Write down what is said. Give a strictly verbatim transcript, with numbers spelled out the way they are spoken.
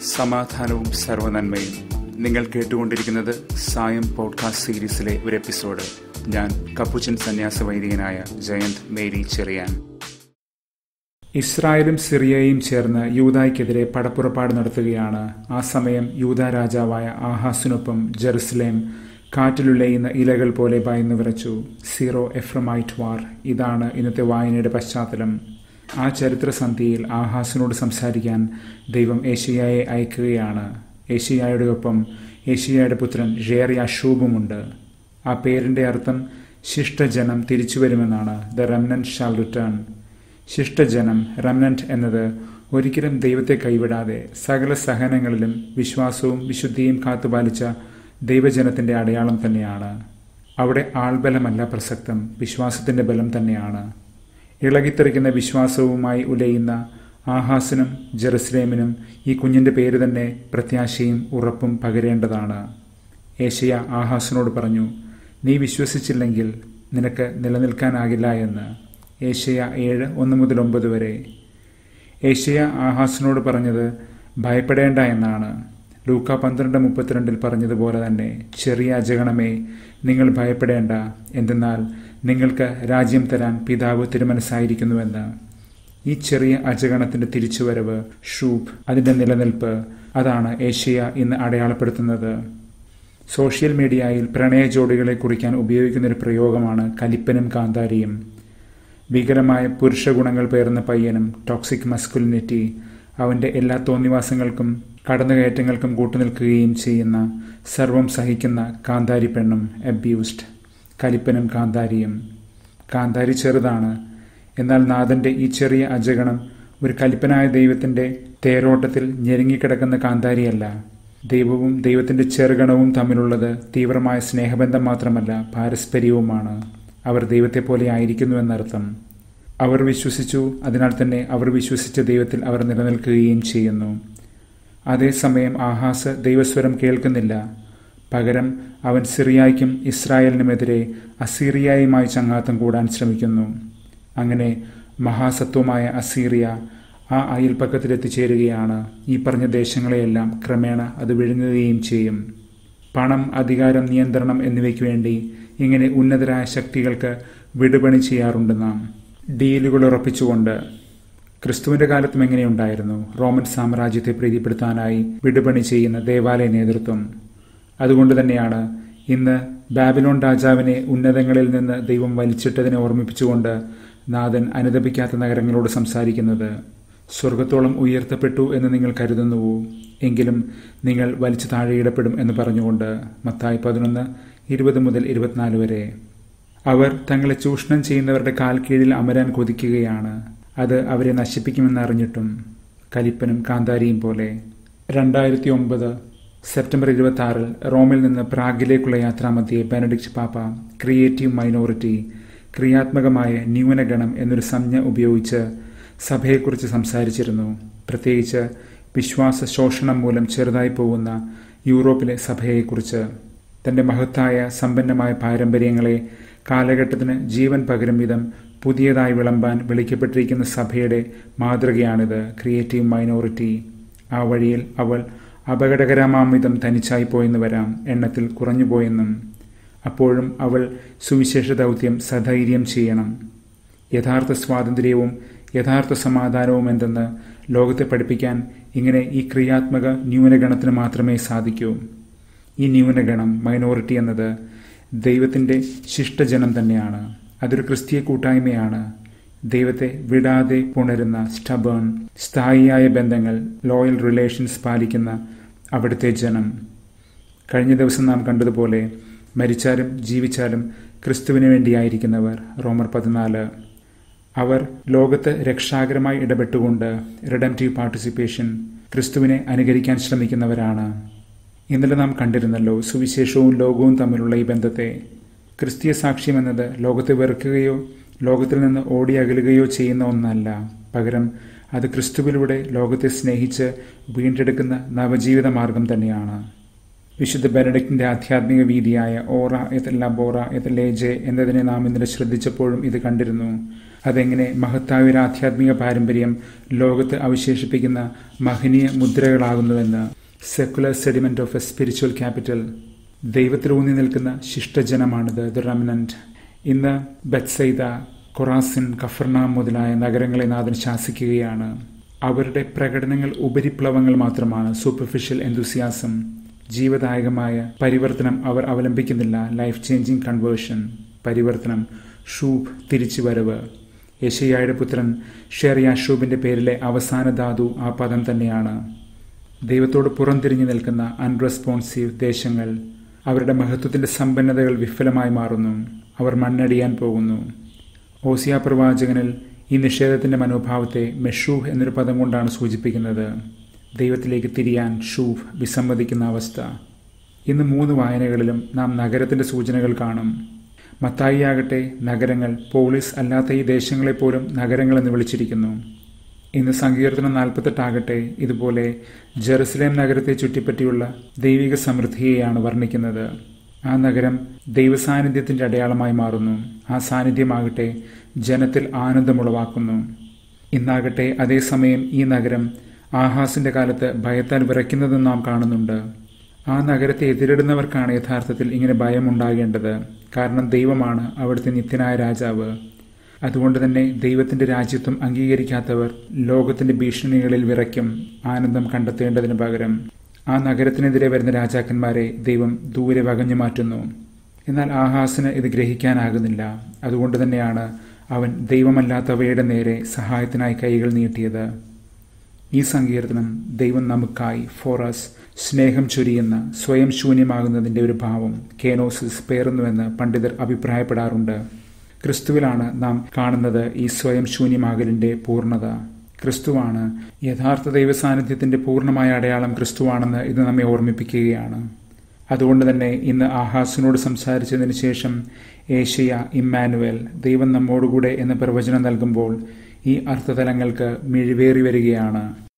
സമാധാനവും സർവ്വനന്മയും. നിങ്ങൾ കേട്ടുകൊണ്ടിരിക്കുന്നത് സായം പോഡ്കാസ്റ്റ് സീരീസിലെ ഒരു എപ്പിസോഡ്. ഞാൻ കപ്പുച്ചൻ സന്യാസ വൈദികനായ ജയന്ത് മേരി ചെറിയാൻ. ഇസ്രായേലും സിറിയയും ചേർന്ന് യൂദായ്ക്കെതിരെ പടപ്പുറപ്പാട് നടത്തുകയാണ്. ആ സമയം യൂദാ രാജാവായ ആഹാസിനൊപ്പം ജെറുസലേം കാറ്റിലുലയുന്ന ഇലകൾ പോലെ ഭയന്നു വിറച്ചു. Syro-Ephraimite war. ഇതാണ് ഇന്നത്തെ വായനയുടെ പശ്ചാത്തലം. ആ ചരിത്രസന്ധിയിൽ ആഹാസിനോട് സംസാരിക്കാൻ ദൈവം ഏശയ്യായെ അയക്കുകയാണ്. ഏശയ്യായുടെ ഒപ്പം ഏശയ്യായുടെ പുത്രൻ യെഹോയാഷൂബുമുണ്ട്. ആ പേരിൻ്റെ അർത്ഥം ശിഷ്ടജനം തിരിച്ചുവരുമെന്നാണ്. The remnant shall return. ശിഷ്ടജനം, റെമനന്റ് എന്നത് ഒരിക്കലും ദൈവത്തെ കൈവിടാതെ സകല സഹനങ്ങളിലും വിശ്വാസവും വിശുദ്ധിയും കാത്തുപാലിച്ച ദൈവജനത്തിൻ്റെ അടയാളം തന്നെയാണ്. അവിടെ ആൾബലമല്ല പ്രസക്തം, വിശ്വാസത്തിൻ്റെ ബലം തന്നെയാണ്. ഇളകിത്തെറിക്കുന്ന വിശ്വാസവുമായി ഉലയുന്ന ആഹാസിനും ജെറുസലേമിനും ഈ കുഞ്ഞിൻ്റെ പേര് തന്നെ പ്രത്യാശയും ഉറപ്പും പകരേണ്ടതാണ്. ഏശയ്യ ആഹാസിനോട് പറഞ്ഞു, നീ വിശ്വസിച്ചില്ലെങ്കിൽ നിനക്ക് നിലനിൽക്കാനാകില്ല എന്ന്. ഏശയ്യ ഏഴ് ഒന്ന് മുതൽ ഒമ്പത് വരെ. ഏശയ്യ ആഹാസിനോട് പറഞ്ഞത് ഭയപ്പെടേണ്ട എന്നാണ്. ലൂക്ക പന്ത്രണ്ട് മുപ്പത്തിരണ്ടിൽ പറഞ്ഞതുപോലെ തന്നെ, ചെറിയ അജഗണമേ, നിങ്ങൾ ഭയപ്പെടേണ്ട, എന്തെന്നാൽ നിങ്ങൾക്ക് രാജ്യം തരാൻ പിതാവ് തിരുമനസ്സായിരിക്കുന്നുവെന്ന്. ഈ ചെറിയ അജഗണത്തിൻ്റെ തിരിച്ചുവരവ്, ഷൂബ്, അതിൻ്റെ നിലനിൽപ്പ്, അതാണ് ഏശയ്യ ഇന്ന് അടയാളപ്പെടുത്തുന്നത്. സോഷ്യൽ മീഡിയയിൽ പ്രണയ ജോഡികളെ കുറിക്കാൻ ഉപയോഗിക്കുന്നൊരു പ്രയോഗമാണ് കലിപ്പനും കാന്താരിയും. ഭീകരമായ പുരുഷ ഗുണങ്ങൾ പേർന്ന പയ്യനും, ടോക്സിക് മസ്കുലിനിറ്റി, അവൻ്റെ എല്ലാ തോന്നിവാസങ്ങൾക്കും കടന്നുകയറ്റങ്ങൾക്കും കൂട്ടുനിൽക്കുകയും ചെയ്യുന്ന, സർവം സഹിക്കുന്ന കാന്താരി പെണ്ണും, അബ്യൂസ്ഡ്. കലിപ്പനും കാന്താരിയും. കാന്താരി ചെറുതാണ്, എന്നാൽ നാഥൻ്റെ ഈ ചെറിയ അജഗണം ഒരു കലിപ്പനായ ദൈവത്തിൻ്റെ തേരോട്ടത്തിൽ ഞെരുങ്ങിക്കിടക്കുന്ന കാന്താരിയല്ല. ദൈവവും ദൈവത്തിൻ്റെ ചെറുഗണവും തമ്മിലുള്ളത് തീവ്രമായ സ്നേഹബന്ധം മാത്രമല്ല, പാരസ്പര്യവുമാണ്. അവർ ദൈവത്തെ പോലെ ആയിരിക്കുന്നുവെന്നർത്ഥം. അവർ വിശ്വസിച്ചു, അതിനാൽ തന്നെ അവർ വിശ്വസിച്ച ദൈവത്തിൽ അവർ നിലനിൽക്കുകയും ചെയ്യുന്നു. അതേസമയം ആഹാസ് ദൈവസ്വരം കേൾക്കുന്നില്ല. പകരം അവൻ സിറിയായ്ക്കും ഇസ്രായേലിനുമെതിരെ അസീറിയയുമായി ചങ്ങാത്തം കൂടാൻ ശ്രമിക്കുന്നു. അങ്ങനെ മഹാസത്വമായ അസീറിയ ആ അയൽപ്പക്കത്തിലെത്തിച്ചേരുകയാണ്. ഈ പറഞ്ഞ ദേശങ്ങളെയെല്ലാം ക്രമേണ അത് വിഴുങ്ങുകയും ചെയ്യും. പണം, അധികാരം, നിയന്ത്രണം എന്നിവയ്ക്ക് വേണ്ടി ഇങ്ങനെ ഉന്നതരായ ശക്തികൾക്ക് വിടുപണി ചെയ്യാറുണ്ട് നാം, ഡീലുകൾ ഉറപ്പിച്ചുകൊണ്ട്. ക്രിസ്തുവിൻ്റെ കാലത്തും എങ്ങനെയുണ്ടായിരുന്നു റോമൻ സാമ്രാജ്യത്തെ പ്രീതിപ്പെടുത്താനായി വിടുപണി ചെയ്യുന്ന ദേവാലയ നേതൃത്വം. അതുകൊണ്ട് തന്നെയാണ് ഇന്ന് ബാബിലോൺ രാജാവിനെ ഉന്നതങ്ങളിൽ നിന്ന് ദൈവം വലിച്ചിട്ടതിനെ ഓർമ്മിപ്പിച്ചുകൊണ്ട് നാഥൻ അനുതപിക്കാത്ത നഗരങ്ങളോട് സംസാരിക്കുന്നത്. സ്വർഗത്തോളം ഉയർത്തപ്പെട്ടു എന്ന് നിങ്ങൾ കരുതുന്നുവോ? എങ്കിലും നിങ്ങൾ വലിച്ചു താഴെയിടപ്പെടും എന്ന് പറഞ്ഞുകൊണ്ട്. മത്തായി പതിനൊന്ന് ഇരുപത് മുതൽ ഇരുപത്തിനാല് വരെ. അവർ തങ്ങളെ ചൂഷണം ചെയ്യുന്നവരുടെ കാൽ കീഴിൽ അമരാൻ കൊതിക്കുകയാണ്. അത് അവരെ നശിപ്പിക്കുമെന്നറിഞ്ഞിട്ടും. കലിപ്പനും കാന്താരിയും പോലെ. രണ്ടായിരത്തി ഒമ്പത് സെപ്റ്റംബർ ഇരുപത്തി ആറിൽ റോമിൽ നിന്ന് പ്രാഗിലേക്കുള്ള യാത്രാമധ്യേ ബെനഡിക്റ്റ് പാപ്പ ക്രിയേറ്റീവ് മൈനോറിറ്റി, ക്രിയാത്മകമായ ന്യൂനഗണം എന്നൊരു സംജ്ഞ ഉപയോഗിച്ച് സഭയെക്കുറിച്ച് സംസാരിച്ചിരുന്നു. പ്രത്യേകിച്ച് വിശ്വാസ ശോഷണം മൂലം ചെറുതായി പോകുന്ന യൂറോപ്പിലെ സഭയെക്കുറിച്ച്. തൻ്റെ മഹത്തായ സമ്പന്നമായ പാരമ്പര്യങ്ങളെ കാലഘട്ടത്തിന് ജീവൻ പകരും വിധം പുതിയതായി വിളമ്പാൻ വിളിക്കപ്പെട്ടിരിക്കുന്ന സഭയുടെ മാതൃകയാണിത്, ക്രിയേറ്റീവ് മൈനോറിറ്റി. ആ വഴിയിൽ അവൾ അപകടകരമാംവിധം തനിച്ചായി പോയെന്ന് വരാം, എണ്ണത്തിൽ കുറഞ്ഞുപോയെന്നും. അപ്പോഴും അവൾ സുവിശേഷ ദൗത്യം സധൈര്യം ചെയ്യണം. യഥാർത്ഥ സ്വാതന്ത്ര്യവും യഥാർത്ഥ സമാധാനവും എന്തെന്ന് ലോകത്തെ പഠിപ്പിക്കാൻ ഇങ്ങനെ ഈ ക്രിയാത്മക ന്യൂനഗണത്തിന് മാത്രമേ സാധിക്കൂ. ഈ ന്യൂനഗണം, മൈനോറിറ്റി എന്നത് ദൈവത്തിൻ്റെ ശിഷ്ടജനം തന്നെയാണ്. അതൊരു ക്രിസ്തീയ കൂട്ടായ്മയാണ്. ദൈവത്തെ വിടാതെ പുണരുന്ന, സ്റ്റബേൺ, സ്ഥായിയായ ബന്ധങ്ങൾ, ലോയൽ റിലേഷൻസ് പാലിക്കുന്ന അവിടുത്തെ ജനം. കഴിഞ്ഞ ദിവസം നാം കണ്ടതുപോലെ മരിച്ചാലും ജീവിച്ചാലും ക്രിസ്തുവിന് വേണ്ടിയായിരിക്കുന്നവർ. റോമർ പതിനാല്. അവർ ലോകത്ത് രക്ഷാകരമായി ഇടപെട്ടുകൊണ്ട്, റിഡംറ്റീവ് പാർട്ടിസിപ്പേഷൻ, ക്രിസ്തുവിനെ അനുകരിക്കാൻ ശ്രമിക്കുന്നവരാണ്. ഇന്നലെ നാം കണ്ടിരുന്നല്ലോ സുവിശേഷവും ലോകവും തമ്മിലുള്ള ഈ ബന്ധത്തെ. ക്രിസ്തീയ സാക്ഷ്യം എന്നത് ലോകത്തെ വെറുക്കുകയോ ലോകത്തിൽ നിന്ന് ഓടിയകലുകയോ ചെയ്യുന്ന ഒന്നല്ല. പകരം അത് ക്രിസ്തുവിലൂടെ ലോകത്തെ സ്നേഹിച്ച് വീണ്ടെടുക്കുന്ന നവജീവിത മാർഗം തന്നെയാണ്. വിശുദ്ധ ബെനഡിക്റ്റിന്റെ ആധ്യാത്മിക വീതിയായ ഓറ എത് ലബോറ എത് ലേജെ എന്നതിനെ നാം ഇന്നലെ ശ്രദ്ധിച്ചപ്പോഴും ഇത് കണ്ടിരുന്നു. അതെങ്ങനെ മഹത്തായ ഒരു ആധ്യാത്മിക പാരമ്പര്യം ലോകത്ത് അവശേഷിപ്പിക്കുന്ന മഹനീയ മുദ്രകളാകുന്നുവെന്ന്. Secular sediment of a spiritual capital. ദൈവത്തിലൂന്നി നിൽക്കുന്ന ശിഷ്ടജനമാണിത്, ദ റെമനന്റ്. ഇന്ന് ബെത്സൈദ, കൊറാസിൻ, കഫർനാം മുതലായ നഗരങ്ങളെ നാഥൻ ശാസിക്കുകയാണ്. അവരുടെ പ്രകടനങ്ങൾ ഉപരിപ്ലവങ്ങൾ മാത്രമാണ്, സൂപ്പർഫിഷ്യൽ എന്തൂസിയാസം. ജീവദായകമായ പരിവർത്തനം അവർ അവലംബിക്കുന്നില്ല. ലൈഫ് ചേഞ്ചിങ് കൺവേർഷൻ, പരിവർത്തനം, ഷൂബ്, തിരിച്ചുവരവ്. യെശയ്യായുടെ പുത്രൻ ഷെർയാഷൂബിന്റെ പേരിലെ അവസാന ധാതു ആ പദം തന്നെയാണ്. ദൈവത്തോട് പുറംതിരിഞ്ഞു നിൽക്കുന്ന അൺറെസ്പോൺസീവ് ദേശങ്ങൾ, അവരുടെ മഹത്വത്തിന്റെ സമ്പന്നതകൾ വിഫലമായി മാറുന്നു. അവർ മണ്ണടിയാൻ പോകുന്നു. ഓസിയ പ്രവാചകനിൽ ഈ നിഷേധത്തിന്റെ മനോഭാവത്തെ മെഷൂഹ് എന്നൊരു പദം കൊണ്ടാണ് സൂചിപ്പിക്കുന്നത്. ദൈവത്തിലേക്ക് തിരിയാൻ ഷൂഫ്, വിസമ്മതിക്കുന്ന അവസ്ഥ. ഇന്ന് മൂന്ന് വായനകളിലും നാം നഗരത്തിന്റെ സൂചനകൾ കാണും. മത്തായിയാകട്ടെ നഗരങ്ങൾ, പോളിസ് അല്ലാത്ത ഈ ദേശങ്ങളെപ്പോലും നഗരങ്ങളെന്ന് വിളിച്ചിരിക്കുന്നു. ഇന്ന് സങ്കീർത്തനം നാൽപ്പത്തെട്ടാകട്ടെ ഇതുപോലെ ജെറുസലേം നഗരത്തെ ചുറ്റിപ്പറ്റിയുള്ള ദൈവിക സമൃദ്ധിയെയാണ് വർണ്ണിക്കുന്നത്. ആ നഗരം ദൈവസാന്നിധ്യത്തിന്റെ അടയാളമായി മാറുന്നു. ആ സാന്നിധ്യമാകട്ടെ ജനത്തിൽ ആനന്ദമുളവാക്കുന്നു. ഇന്നാകട്ടെ അതേസമയം ഈ നഗരം ആഹാസിന്റെ കാലത്ത് ഭയത്താൽ വിറയ്ക്കുന്നതും നാം കാണുന്നുണ്ട്. ആ നഗരത്തെ എതിരിടുന്നവർക്കാണ് യഥാർത്ഥത്തിൽ ഇങ്ങനെ ഭയമുണ്ടാകേണ്ടത്. കാരണം ദൈവമാണ് അവിടുത്തെ നിത്യനായ രാജാവ്. അതുകൊണ്ട് തന്നെ ദൈവത്തിന്റെ രാജ്യത്വം അംഗീകരിക്കാത്തവർ ലോകത്തിന്റെ ഭീഷണികളിൽ വിറയ്ക്കും, ആനന്ദം കണ്ടെത്തേണ്ടതിന് പകരം. ആ നഗരത്തിനെതിരെ വരുന്ന രാജാക്കന്മാരെ ദൈവം ദൂരെ വകഞ്ഞു മാറ്റുന്നു. എന്നാൽ ആഹാസിന് ഇത് ഗ്രഹിക്കാനാകുന്നില്ല. അതുകൊണ്ട് തന്നെയാണ് അവൻ ദൈവമല്ലാത്തവയുടെ നേരെ സഹായത്തിനായി കൈകൾ നീട്ടിയത്. ഈ സങ്കീർത്തനം ദൈവം നമുക്കായി, ഫോറസ്, സ്നേഹം ചൊരിയുന്ന, സ്വയം ശൂന്യമാകുന്നതിൻ്റെ ഒരു ഭാവം, കേനോസിസ്, പേറുന്നുവെന്ന് പണ്ഡിതർ അഭിപ്രായപ്പെടാറുണ്ട്. ക്രിസ്തുവിലാണ് നാം കാണുന്നത് ഈ സ്വയം ശൂന്യമാകലിൻ്റെ പൂർണ്ണത. ക്രിസ്തുവാണ് യഥാർത്ഥ ദൈവസാന്നിധ്യത്തിന്റെ പൂർണ്ണമായ അടയാളം. ക്രിസ്തുവാണെന്ന് ഇത് നമ്മെ ഓർമ്മിപ്പിക്കുകയാണ്. അതുകൊണ്ട് തന്നെ ഇന്ന് ആഹാസിനോട് സംസാരിച്ചതിന് ശേഷം ഏഷ്യ, ഇമ്മാനുവേൽ, ദൈവം നമ്മോടുകൂടെ എന്ന പ്രവചനം നൽകുമ്പോൾ ഈ അർത്ഥതലങ്ങൾക്ക് മിഴിവേറി വരികയാണ്.